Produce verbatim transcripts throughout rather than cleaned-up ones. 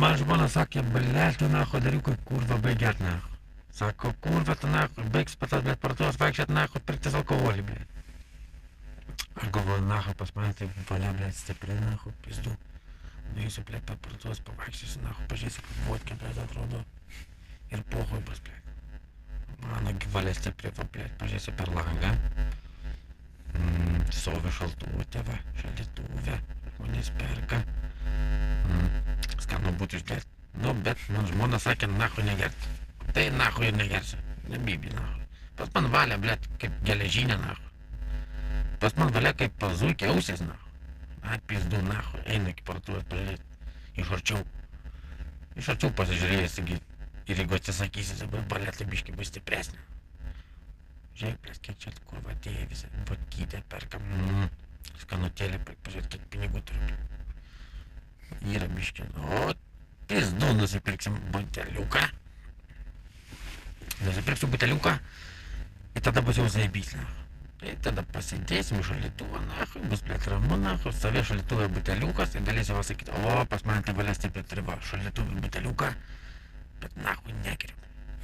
Man žmona sakė, blėt, tu nacho dariukai, kurva, baigėt nacho. Sako, kurva, tu nacho, baigs patas, blėt, partuos vaikščiat nacho, pirktis alkoholį, blėt. Aš galvoju, nacho, pas mane tai valia, blėt, stipri, nacho, pizdu. Nuėsiu, blėt, per partuos, pavaikščiosiu, nacho, pažiūrėsiu, kaip vodka, blėt, atrodo. Ir pohoj bus, blėt. Mano valia stipri, va, blėt, pažiūrėsiu per langą. Mm, stovi šaltuvė, va, šaldytuvė, žmonės perka. Mm, skanu būtų išgert. Nu, bet man žmona sakė, nacho negert. Tai nacho ir negersi. Nebibi, nacho. Pas man valia, blėt, kaip geležinė, nacho. Pas man valia kaip pazuikė ausės, nacho. A, pizdu, nacho. Einu iki partuos pažiūrėti. Iš arčiau. Iš arčiau pasižiūrėjęs, ir jeigu atsisakysi, dabar valia tai biškai bus stipresnė. Žiūrėk, blėt, kiek čia kurva atėjo visą. Vodkytę perkam. Mm, skanutėlį, pažiūrėt, kiek pinigų turiu. Yra biškai. O, pizdu, nusipirksim buteliuką. Nusipirksiu buteliuką. Ir tada bus jau zaibys, nacho. Tai tada pasidėsim šaldytuvą, nacho, bus blėt ramu, nacho, savė šaldytuvė buteliukas ir galėsiu pasakyti, o, pas man tai valia stipriai turi, va, šaldytuvė buteliuką, bet nacho negeriu.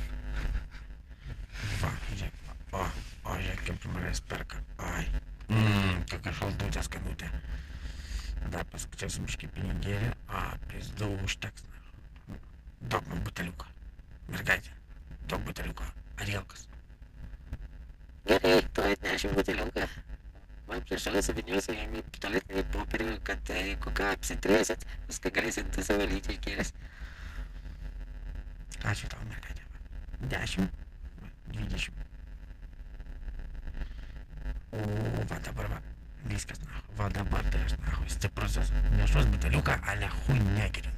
Va, žiūrėk, o, o, žiūrėk, kaip žmonės perka, ai, mmm, kokia šaltutė skanutė. Tada paskaičiausim biškį pinigėlį, a, pizdu, užteks, nacho. Duok man buteliuką, mergaitė, duok buteliuką, Arielkas. Gerai, tu atneši buteliuką. Man prašau saviniuose jam į tualetinį popierių, kad jeigu ką apsitrėsit, viską galėsit tu savo lyti iškėlęs. Ačiū tau, mergaitė. Dešimt, dvidešimt. O, va dabar, va, viskas, nacho. Va dabar tai aš, nacho, stiprus esu. Nešuos buteliuką, ale hui negeriu.